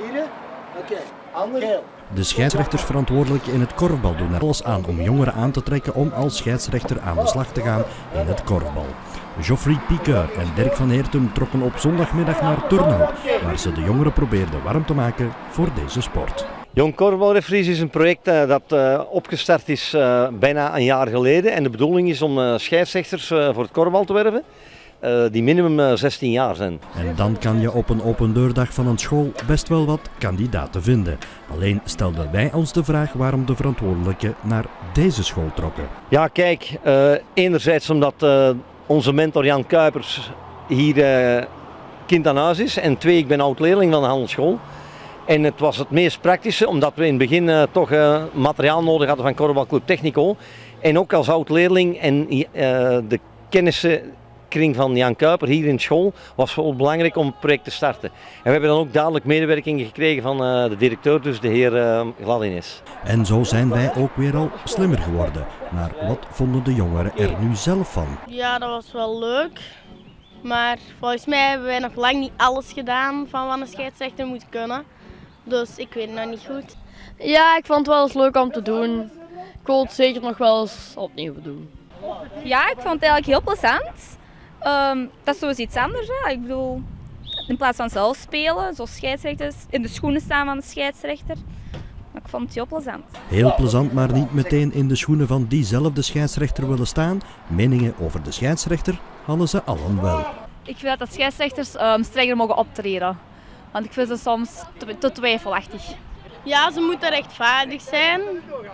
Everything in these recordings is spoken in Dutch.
Hier? Oké. Geel. De scheidsrechters verantwoordelijk in het korfbal doen er alles aan om jongeren aan te trekken om als scheidsrechter aan de slag te gaan in het korfbal. Geoffrey Piqueur en Dirk van Heertum trokken op zondagmiddag naar Turnhout, waar ze de jongeren probeerden warm te maken voor deze sport. Jong Korfbalreferees is een project dat opgestart is bijna een jaar geleden. En de bedoeling is om scheidsrechters voor het korfbal te werven. Die minimum 16 jaar zijn. En dan kan je op een open deurdag van een school best wel wat kandidaten vinden. Alleen stelden wij ons de vraag waarom de verantwoordelijken naar deze school trokken. Ja, kijk, enerzijds omdat onze mentor Jan Kuipers hier kind aan huis is. En twee, ik ben oud-leerling van de handelsschool. En het was het meest praktische, omdat we in het begin toch materiaal nodig hadden van Korfbalclub Technico. En ook als oud-leerling en de kennissenkring van Jan Kuiper hier in school was wel belangrijk om het project te starten. En we hebben dan ook dadelijk medewerking gekregen van de directeur, dus de heer Gladines. En zo zijn wij ook weer al slimmer geworden. Maar wat vonden de jongeren er nu zelf van? Ja, dat was wel leuk. Maar volgens mij hebben wij nog lang niet alles gedaan van wat een scheidsrechter moet kunnen. Dus ik weet het nog niet goed. Ja, ik vond het wel eens leuk om te doen. Ik wil het zeker nog wel eens opnieuw doen. Ja, ik vond het eigenlijk heel plezant. Dat is zo iets anders. Hè. Ik bedoel, in plaats van zelf spelen, zoals scheidsrechters, in de schoenen staan van de scheidsrechter. Maar ik vond het heel plezant. Heel plezant, maar niet meteen in de schoenen van diezelfde scheidsrechter willen staan. Meningen over de scheidsrechter hadden ze allen wel. Ik vind dat scheidsrechters strenger mogen optreden. Want ik vind ze soms te twijfelachtig. Ja, ze moeten rechtvaardig zijn.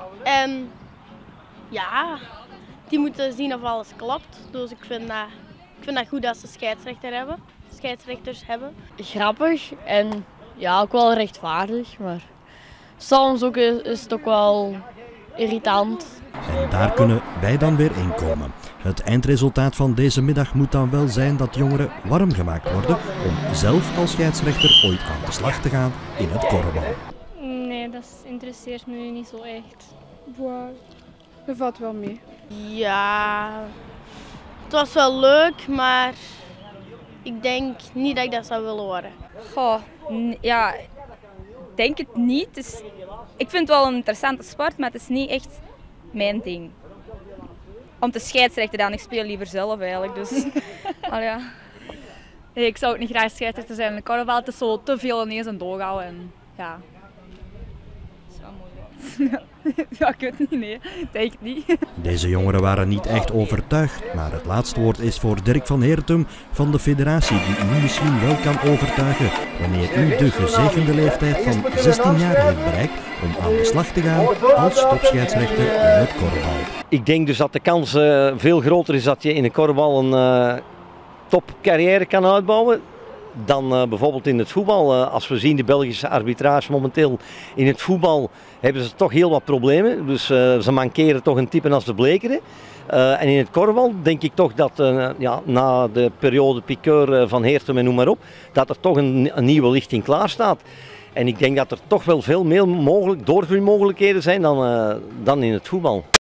En ja, die moeten zien of alles klopt. Dus ik vind dat goed dat ze scheidsrechters hebben. Grappig en ja, ook wel rechtvaardig, maar soms ook is het ook wel irritant. En daar kunnen wij dan weer in komen. Het eindresultaat van deze middag moet dan wel zijn dat jongeren warm gemaakt worden om zelf als scheidsrechter ooit aan de slag te gaan in het korfbal. Nee, dat interesseert me nu niet zo echt. Dat valt wel mee. Ja, het was wel leuk, maar ik denk niet dat ik dat zou willen worden. Goh, ja, ik denk het niet. Dus, ik vind het wel een interessante sport, maar het is niet echt mijn ding. Om te scheidsrechten dan, ik speel liever zelf eigenlijk. Dus. Ja. Nee, ik zou ook niet graag scheidsrechter zijn in de korfbal. Het is zo te veel ineens en doorgaan. En ja. Dat is wel mooi. Ja, ik weet het niet, nee. Ik denk het niet. Deze jongeren waren niet echt overtuigd, maar het laatste woord is voor Dirk van Heertum van de federatie, die u misschien wel kan overtuigen wanneer u de gezegende leeftijd van 16 jaar heeft bereikt om aan de slag te gaan als topscheidsrechter in het korfbal. Ik denk dus dat de kans veel groter is dat je in een korfbal een topcarrière kan uitbouwen dan bijvoorbeeld in het voetbal. Als we zien de Belgische arbitrage momenteel in het voetbal hebben ze toch heel wat problemen. Dus ze mankeren toch een type als de Blekeren. En in het korfbal denk ik toch dat na de periode Piqueur, Van Heertum en noem maar op, dat er toch een nieuwe lichting klaar staat. En ik denk dat er toch wel veel meer doorgroeimogelijkheden zijn dan in het voetbal.